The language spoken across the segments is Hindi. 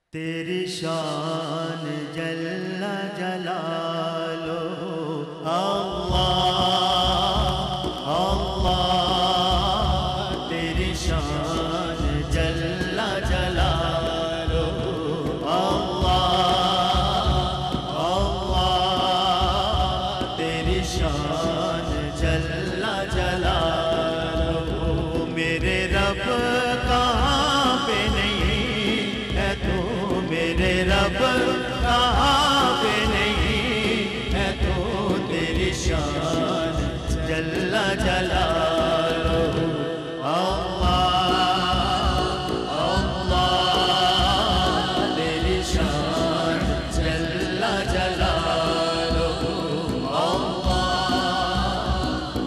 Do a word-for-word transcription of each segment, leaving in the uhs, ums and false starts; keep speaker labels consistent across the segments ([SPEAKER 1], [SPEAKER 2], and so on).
[SPEAKER 1] तेरी शान जल्ला जलालो अल्लाह अल्लाह, तेरी शान जल्ला जलालो अल्लाह अल्लाह, तेरी शान जल्ला जलालो। मेरे रब कहाँ पे नहीं है तू, मेरे रब कहाँ पे नहीं है तू, तेरी शान जल्ला जलालो अल्लाह अल्लाह, तेरी शान जल्ला जलालो अल्लाह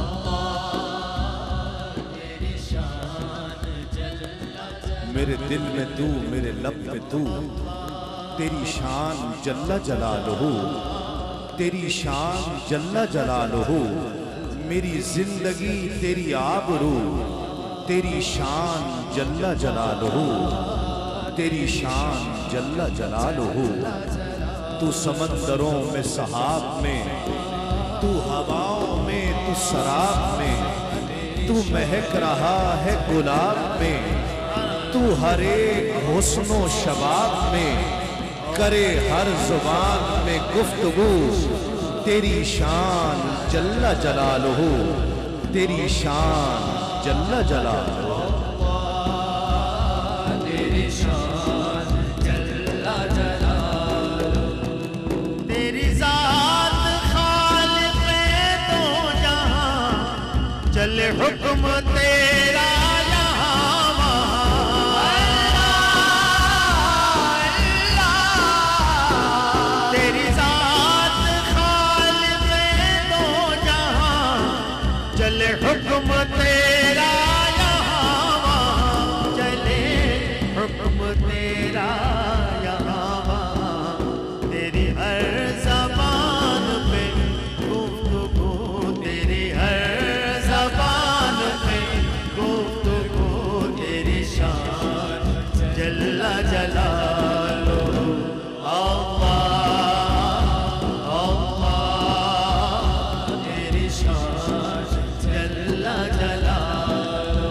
[SPEAKER 1] अल्लाह, तेरी शान जल्ला जलालो।
[SPEAKER 2] मेरे दिल में तू, मेरे लब पे तू, तेरी शान जल्ला जलालुहु, तेरी शान जल्ला जलालुहु। मेरी जिंदगी तेरी आबरू, तेरी शान जल्ला जलालुहु, तेरी शान जल्ला जलालुहु। तू समंदरों में सहाब में, तू हवाओं में, तू शराब में, तू महक रहा है गुलाब में, तू हर एक हुस्नो शबाब में, करे हर जुबान में गुफ्तगू, तेरी शान जल्ला जलालुहु, तेरी शान जल्ला जलालुहु।
[SPEAKER 1] तेरी शान जल्ला जलालुहु, तेरी जात खालिक़े दो जहां, चले हुक्म तेरा हुक्म तेरा यहाँ वहाँ, चले हुक्म तेरा यहाँ वहाँ। तेरी हर ज़बान पे गुफ्तगू, तेरी हर ज़बान पे गुफ्तगू, तेरी शान जल्ला जलालो अल्लाह अल्लाह, तेरी शान जल्ला जलालो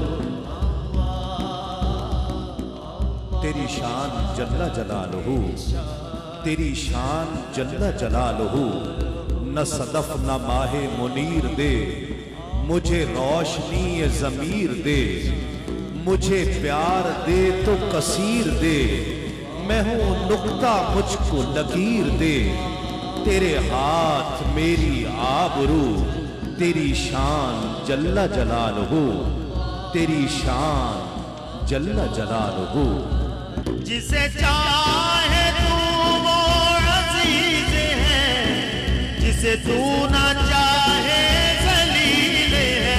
[SPEAKER 1] अल्लाह।
[SPEAKER 2] तेरी शान जल्ला जलालुहु, तेरी शान जल्ला जलालुहु। न सदफ न माहे मुनीर दे, मुझे रोशनी ये ज़मीर दे, मुझे प्यार दे तो कसीर दे, मैं हूँ नुक्ता मुझको लकीर दे। तेरे हाथ मेरी आबरू, तेरी शान जल्ला जलालुहु, तेरी शान जल्ला जलालुहु।
[SPEAKER 1] जिसे चाहे तू वो अजीज है, जिसे तू ना चाहे जलील है।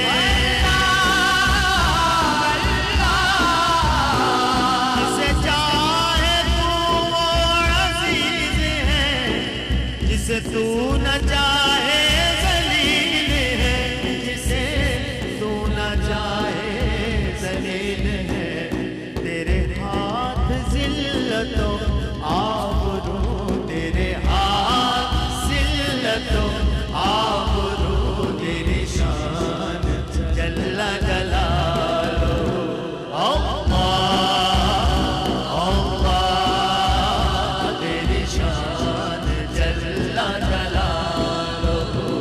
[SPEAKER 1] जिसे चाहे तू वो अजीज है, जिसे तू ना चाहे जलील है, जिसे तू ना चाहे जलील है। तेरे हाथ जिल्लतो आबरू, तेरे हाथ जिल्लतो आबरू, तेरी शान जल्ला जलालो अल्लाह अल्लाह, तेरी शान जल्ला जलालो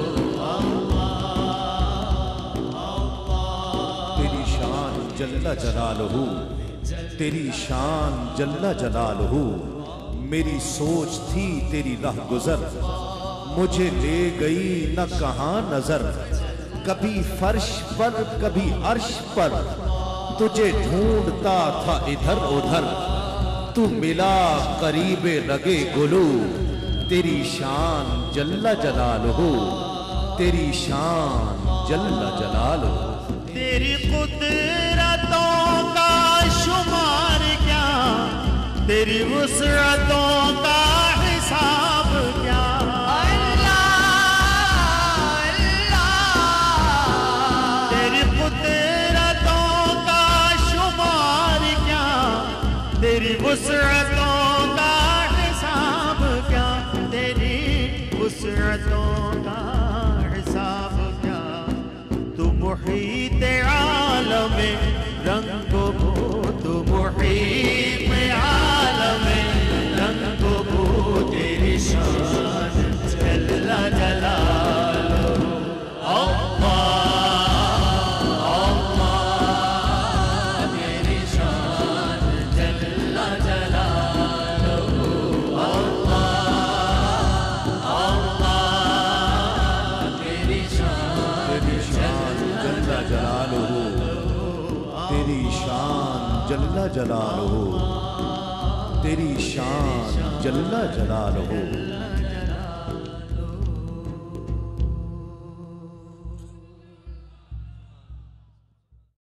[SPEAKER 1] अल्लाह।
[SPEAKER 2] तेरी शान जल्ला जलालुहु, तेरी शान जल्ला जलालुहु। मेरी सोच थी तेरी राह गुजर, मुझे ले गई न कहां नजर। कभी फर्श पर कभी अर्श पर, तुझे ढूंढता था इधर उधर। तू मिला करीबे लगे गुलू, तेरी शान जल्ला जलालुहु, तेरी शान जल्ला जलालुहु।
[SPEAKER 1] तेरी कुदरतों का शुमार क्या, तेरी वुसअतों का हिसाब क्या। अल्लाह अल्लाह, तेरी कुदरतों का शुमार क्या, तेरी वुसअतों का हिसाब क्या, तेरी वुसअतों का हिसाब क्या। तू मुहीत आलम रंगो बो, तू मुहीत आलम रंगो बो, तेरी शान जल्ला जलालुहु।
[SPEAKER 2] जल्ला जलालुहु, तेरी शान जल्ला जलालुहु।